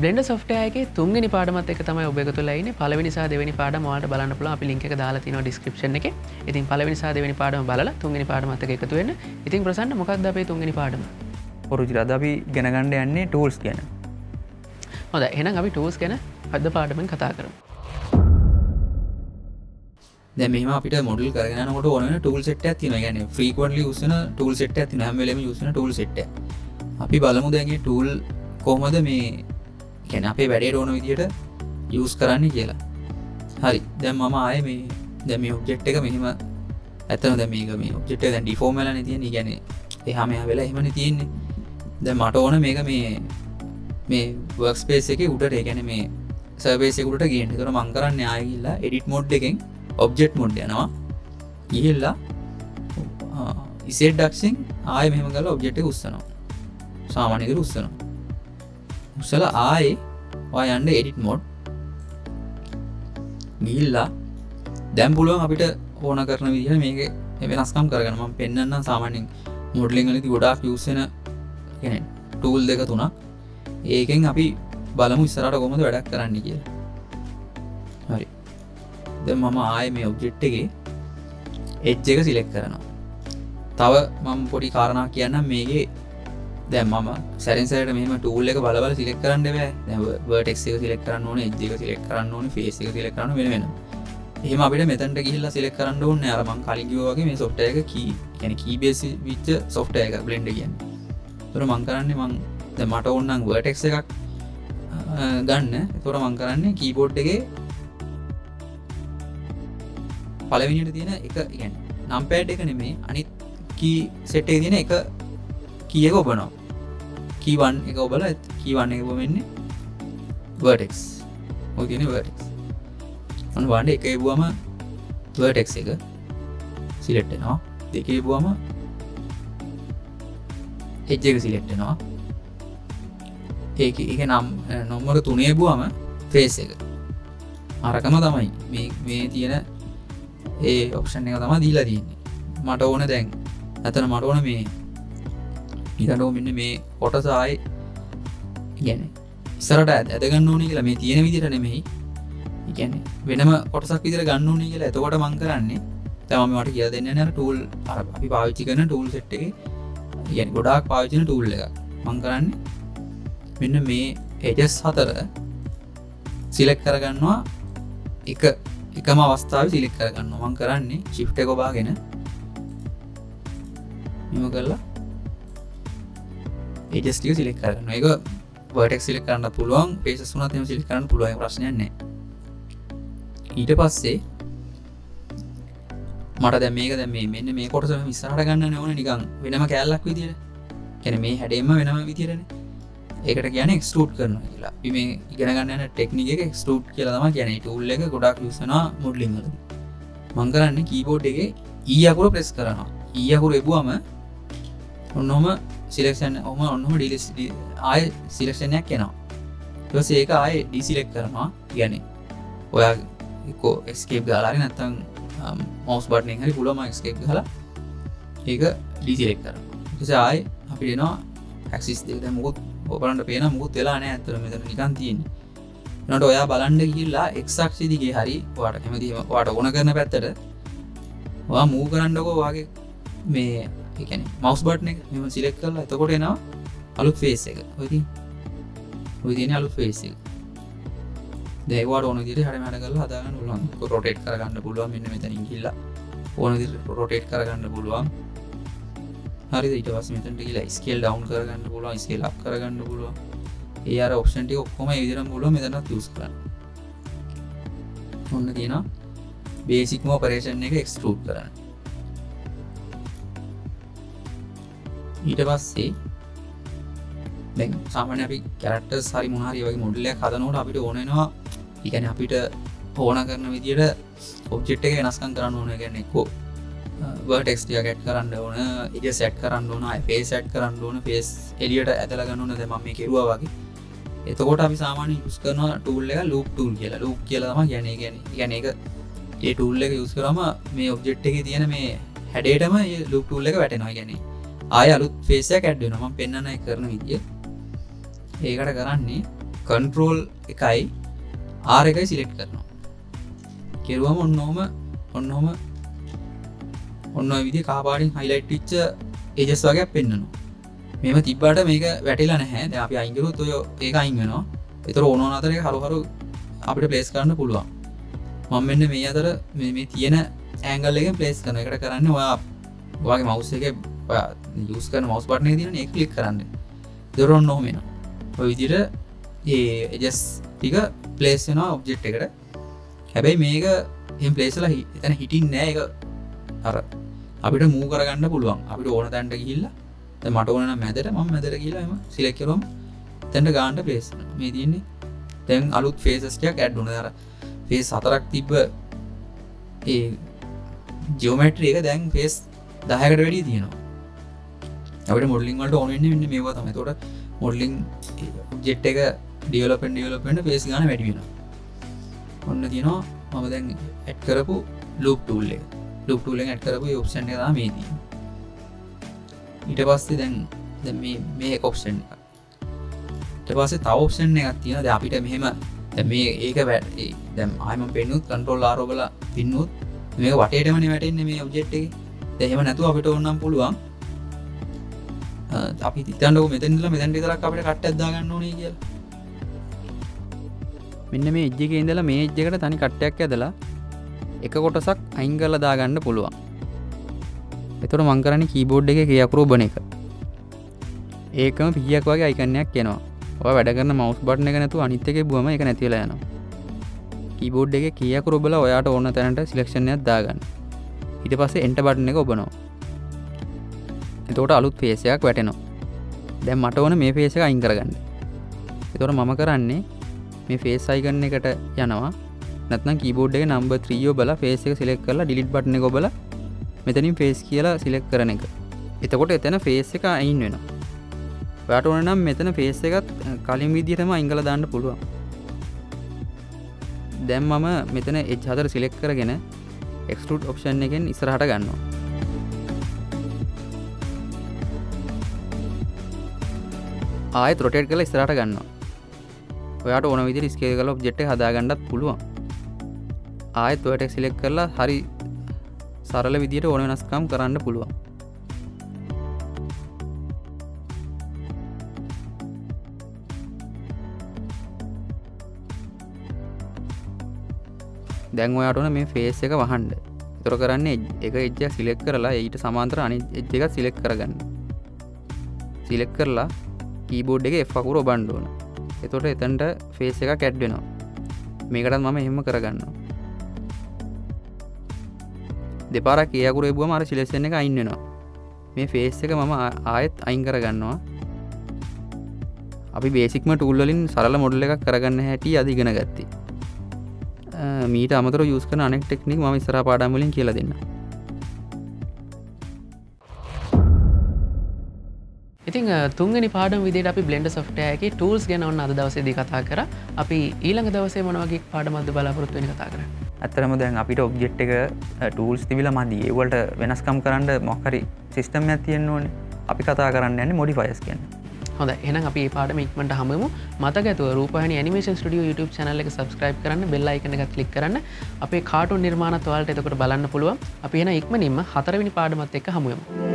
Blender software එකේ තුන්වෙනි පාඩමත් එක තමයි ඔබ එකතු වෙලා ඉන්නේ. පළවෙනි සහ දෙවෙනි පාඩම ඔයාලට බලන්න පුළුවන්. අපි link එක දාලා තියෙනවා description එකේ. ඉතින් පළවෙනි සහ දෙවෙනි පාඩම බලලා තුන්වෙනි පාඩමත් එක්ක එකතු වෙන්න. ඉතින් ප්‍රසන්න මොකක්ද අපේ තුන්වෙනි පාඩම? ඔරුචිර අද අපි ගෙන ගන්න යන්නේ tools ගැන. හොඳයි. එහෙනම් අපි tools ගැන අද පාඩමෙන් කතා කරමු. දැන් මෙහෙම අපිට මොඩල් කරගෙන යනකොට ඕන වෙන tool set එකක් තියෙනවා. ඒ කියන්නේ frequently use වෙන tool set එකක් තියෙනවා. හැම වෙලෙම use වෙන tool set එක. අපි බලමු දැන් මේ tool කොහොමද මේ කියන්නේ අපේ වැඩේට ඕන විදිහට use කරන්නේ කියලා. හරි. දැන් මම ආයේ මේ object එක මෙහෙම ඇත්තම දැන් මේක මේ object එක දැන් deform වෙලානේ තියෙන්නේ. ඒ කියන්නේ එහා මෙහා වෙලා එහෙමනේ තියෙන්නේ. දැන් මට ඕන මේක මේ workspace එකේ උඩට ඒ කියන්නේ මේ surface එක උඩට ගේන්න. ඒතකොට මම කරන්නේ ආයෙ ගිහිල්ලා edit mode එකෙන් object mode යනවා. ගිහිල්ලා z axen ආයෙ මෙහෙම කරලා object එක උස්සනවා. සාමාන්‍ය විදිහට උස්සනවා. උස්සලා ආයෙ ඔයා යන්න edit mode. ගිහිල්ලා දැන් පුළුවන් අපිට ඕන කරන විදිහට මේකේ වෙනස්කම් කරගන්න. මම පෙන්නන්නම් සාමාන්‍යයෙන් modeling වලදී ගොඩාක් use වෙන කියන්නේ tool දෙක තුනක්. ඒකෙන් අපි බලමු ඉස්සරහට කොහොමද වැඩක් කරන්න කියලා. හරි. දැන් මම ආයේ මේ ඔබ්ජෙක්ට් එකේ edge එක සිලෙක්ට් කරනවා. තව මම පොඩි කාරණාවක් කියන්නම් මේකේ. දැන් මම සැරින් සැරේට මෙහෙම tool එක බල බල සිලෙක්ට් කරන්න බෑ. දැන් vertex එක සිලෙක්ට් කරන්න ඕනේ, edge එක සිලෙක්ට් කරන්න ඕනේ, face එක සිලෙක්ට් කරන්න වෙන වෙනම. එහෙම අපිට මෙතනට ගිහිල්ලා සිලෙක්ට් කරන්න ඕනේ. අර මම කලින් කිව්වා වගේ මේ software එක key base විච්ච software එක blend කියන්නේ. ඒතර මම කරන්නේ දැන් මට ඕන නම් vertex එකක් ගන්න. ඒතර මම කරන්නේ keyboard එකේ පළවෙනියට තියෙන එක කියන්නේ numpad එක නෙමෙයි අනිත් key set එකේ තියෙන එක key එක ඔබනවා. key 1 එක ඔබලා key 1 එක ඔබෙන්නේ vertex. ඔය තියෙන vertex. අන්න වණ්ඩ එකේ බුවම vertex එක select වෙනවා. දෙකේ බුවම edge එක select වෙනවා. ඒක නම් නම්බර 3 බුවම face එක. අරකම තමයි මේ තියෙන ඒ ඔප්ෂන් එක තමයි දීලා තියෙන්නේ. මට ඕන දැන් අතන මට ඕන මේ ඊටෝ මෙන්න මේ කොටස ආයේ කියන්නේ ඉස්සරහට ඇද ගන්න ඕනේ කියලා මේ තියෙන විදිහට නෙමෙයි. ඒ කියන්නේ වෙනම කොටසක් විදිහට ගන්න ඕනේ කියලා. එතකොට මම කරන්නේ දැන් මම මට කියලා දෙන්නේ නැහැ අර tool අර අපි පාවිච්චි කරන tool set එකේ කියන්නේ ගොඩාක් පාවිච්චි කරන tool එකක්. මම කරන්නේ මෙන්න මේ edges 4 select කරගන්නවා එකම අවස්ථාවේ select කරගන්නවා. මම කරන්නේ shift එක ඔබාගෙන මෙහෙම කරලා edges ටික select කරගන්නවා. ඒක vertex select කරන්න පුළුවන්, faces උනත් එහෙම select කරන්න පුළුවන්. ඒක ප්‍රශ්නයක් නැහැ. ඊට පස්සේ මට දැන් මේක මෙන්න මේ කොටස මෙහෙම ඉස්සරහට ගන්නනේ ඕනේ නිකන් වෙනම කෑල්ලක් විදියට. කියන්නේ මේ හැඩයෙන්ම වෙනම විදියටනේ. ඒකට කියන්නේ extrude කරනවා කියලා. අපි මේ ඉගෙන ගන්න යන ටෙක්නික් එක extrude කියලා තමයි කියන්නේ. tool එක ගොඩාක් use වෙනවා modeling වලදී. මම කරන්නේ keyboard එකේ E අකුර press කරනවා. E අකුර එබුවම ඔන්නෝම selection ඔන්නෝම delete ආයේ selection එකක් එනවා. ඊට පස්සේ ඒක ආයේ deselect කරනවා. කියන්නේ ඔයා එක්ක escape ගහලා හරි නැත්නම් mouse button එකෙන් හරි පුළුවන් escape ගහලා ඒක deselect කරනවා. ඊට පස්සේ ආයේ අපිට එනවා axis දෙක. දැන් මොකොත් ඔයගලන්ට පේනවා මොකුත් වෙලා නැහැ. ඇත්තට මෙතන නිකන් තියෙන්නේ. ඊනොට ඔයා බලන්න ගිහිල්ලා x අක්ෂය දිගේ හරි ඔයාට කැමතිම ඔයාට ඕන කරන පැත්තට ඔයා move කරන්නකෝ ඔයාගේ මේ ඒ කියන්නේ mouse button එක මෙහෙම select කරලා එතකොට එනවා අලුත් face එක. ඔය තියෙන අලුත් face එක. දැන් ඒවට ඕන විදිහට හැඩ මැඩ කරලා හදා ගන්න පුළුවන්. rotate කරගන්න පුළුවන්. මෙන්න මෙතනින් ගිහිල්ලා ඕන විදිහට rotate කරගන්න පුළුවන්. හරිද? ඊට පස්සේ මෙතනට ගිහලා scale down කරගන්න පුළුවන්, scale up කරගන්න පුළුවන්. ඒ අර option ටික ඔක්කොම මේ විදිහටම පුළුවන් මෙතනත් use කරන්න. ඔන්න තියෙනවා basic operation එක extrude කරන්න. ඊට පස්සේ දැන් සාමාන්‍ය අපි characters හරි මොන හරි වගේ model එකක් හදනකොට අපිට ඕන වෙනවා ඒ කියන්නේ අපිට ඕන කරන විදිහට object එක වෙනස්කම් කරන්න ඕන. ඒ කියන්නේ එක්කෝ vertex ටික add කරන්න ඕන, edges add කරන්න ඕන, face add කරන්න ඕන, face එළියට ඇදලා ගන්න ඕන. දැන් මම මේ කෙරුවා වගේ. එතකොට අපි සාමාන්‍යයෙන් use කරන tool එක loop tool කියලා. loop කියලා තමයි කියන්නේ. කියන්නේ ඒක ඒ tool එක use කරාම මේ object එකේ තියෙන මේ හැඩයටම මේ loop tool එක වැටෙනවා. කියන්නේ ආය අලුත් face එකක් add වෙනවා. මම පෙන්නන එක කරන විදිය. ඒකට කරන්නේ කන්ට්‍රෝල් එකයි R එකයි සිලෙක්ට් කරනවා. කෙරුවම ඔන්නෝම ඔන්න ඔය විදිහේ කහපාටින් highlight වෙච්ච edges වගේක් පෙන්වනවා. මේව තිබ්බාට මේක වැටිලා නැහැ. දැන් අපි අයින් කරුවොත් ඔය ඒක අයින් වෙනවා. ඒතර ඕනෝන අතර ඒක හරු අපිට ප්ලේස් කරන්න පුළුවන්. මම මෙන්න මේ අතර මේ තියෙන ඇන්ගල් එකෙන් ප්ලේස් කරන එකට කරන්නේ ඔයාගේ mouse එකේ ඔයා use කරන mouse button එකේ තියෙන එක ක්ලික් කරන්න. ඒතර ඔන්න ඔහොම එනවා. ඔය විදිහට මේ edges ටික ප්ලේස් වෙනවා ඔබ්ජෙක්ට් එකට. හැබැයි මේක එහෙම ප්ලේස් වෙලා එතන හිටින්නේ නැහැ. ඒක අර අපිට මූව් කරගන්න පුළුවන්. අපිට ඕන තැනට ගිහිල්ලා දැන් මට ඕන නම් මැදට මම මැදට ගිහිල්ලා එම සිලෙක්ට් කරුවම එතනට ගාන්න ප්ලේස් වෙනවා. මේ තියෙන්නේ දැන් අලුත් ෆේසස් ටිකක් ඇඩ් වුණා. අර ෆේස් 4ක් තිබ්බ ඒ ජියෝමෙට්‍රි එක දැන් ෆේස් 10කට වැඩිය තියෙනවා. අපිට මොඩලින් වලට ඕන වෙන්නේ මෙන්න මේවා තමයි. ඒතකොට මොඩලින් ඔබ්ජෙක්ට් එක ඩෙවලොප්මන්ට් ෆේස් ගන්න වැඩි වෙනවා. ඔන්න තියෙනවා මම දැන් ඇඩ් කරපු ලූප් ටූල් එක. ලූප් ටූල් එකෙන් ඇඩ් කරපු මේ ඔප්ෂන් එක තමයි මේ තියෙන්නේ. ඊට පස්සේ දැන් මේ එක ඔප්ෂන් එක. ඊට පස්සේ තව ඔප්ෂන් එකක් තියෙනවා. දැන් අපිට මෙහෙම දැන් මේ ඒක දැන් ආයෙ මම පෙන්නුවොත් control R ඔබලා පින්නුවොත් මේක වටේටමනේ වැටෙන්නේ මේ ඔබ්ජෙක්ට් එකේ. දැන් එහෙම නැතුව අපිට ඕනනම් පුළුවන් අපි හිතන්නකෝ මෙතන ඉඳලා මෙතන විතරක් අපිට කට්ටයක් දාගන්න ඕනේ කියලා. මෙන්න මේ එජ් එකේ ඉඳලා මේ එජ් එකට තනි කට්ටයක් ඇදලා එක කොටසක් අයින් කරලා දාගන්න පුළුවන්. එතකොට මම කරන්නේ කීබෝඩ් එකේ කී අකුර ඔබන එක. ඒකම පීයක් වගේ අයිකන් එකක් එනවා. ඔයා වැඩ කරන mouse button එක නැතුව අනිත් එකේ බුවම ඒක නැති වෙලා යනවා. කීබෝඩ් එකේ කී අකුර ඔබලා ඔයාට ඕන තැනට සිලෙක්ෂන් එකක් දාගන්න. ඊට පස්සේ enter button එක ඔබනවා. එතකොට අලුත් face එකක් වැටෙනවා. දැන් මට ඕන මේ face එක අයින් කරගන්න. එතකොට මම කරන්නේ මේ face icon එකට යනවා. නැත්නම් keyboard එකේ number 3 ඔබලා face එක select කරලා delete button එක ඔබලා මෙතනින් face කියලා select කරන එක. එතකොට එතන face එක අයින් වෙනවා. ඔයාට ඕන නම් මෙතන face එකත් කලින් විදිහටම අයින් කරලා දාන්න පුළුවන්. දැන් මම මෙතන edge හතර select කරගෙන extrude option එකෙන් ඉස්සරහට ගන්නවා. ආයෙත් rotate කරලා ඉස්සරහට ගන්නවා. ඔයාට ඕන විදිහට ස්කේල් කරලා ඔබ්ජෙක්ට් එක හදාගන්නත් පුළුවන්. ආයෙත් ඔයාට select කරලා හරි සරල විදිහට ඕන වෙනස්කම් කරන්න පුළුවන්. දැන් ඔයාට ඕන මේ face එක වහන්න. ඒතර කරන්නේ එක edge එක select කරලා ඊට සමාන්තර අනිත් edge එකත් select කරගන්න. select කරලා keyboard එකේ F අකුර ඔබන්න ඕන. එතකොට එතනට face එකක් ඇඩ් වෙනවා. මේකටත් මම එහෙම කරගන්නවා. දෙපාරක් ඒ අකුර එබුවම අර සිලෙක්ෂන් එක අයින් වෙනවා. මේ face එක මම ආයෙත් අයින් කරගන්නවා. අපි බේසික්ම ටූල් වලින් සරල මොඩල් එකක් කරගන්න හැටි අද ඉගෙන ගත්තේ. මීට අමතරව යූස් කරන අනෙක් ටෙක්නික් මම ඉස්සරහා පාඩම් වලින් කියලා දෙන්නම්. ඉතින් තුන්වෙනි පාඩම විදිහට අපි Blender software එකේ tools ගැන ඔන්න අද දවසේදී කතා කරා. අපි ඊළඟ දවසේ මොන වගේ පාඩමක්ද බලාපොරොත්තු වෙන්නේ කතා කරන්නේ. ඇත්තටම දැන් අපිට ඔබ්ජෙක්ට් එක ටූල්ස් තිබිලා මදි. ඒ වලට වෙනස්කම් කරන්න මොකක් හරි සිස්ටම් එකක් තියෙන්න ඕනේ. අපි කතා කරන්න යන්නේ modifiers කියන්නේ. හොඳයි. එහෙනම් අපි මේ පාඩම ඉක්මනට හමුවෙමු. මතක ඇතුව රූපවාහිනී animation studio YouTube channel එක subscribe කරන්න, bell icon එක click කරන්න. අපේ කාටුන් නිර්මාණත් ඔයාලට එතකොට බලන්න පුළුවන්. අපි එහෙනම් ඉක්මනින්ම 4 වෙනි පාඩමත් එක්ක හමුවෙමු.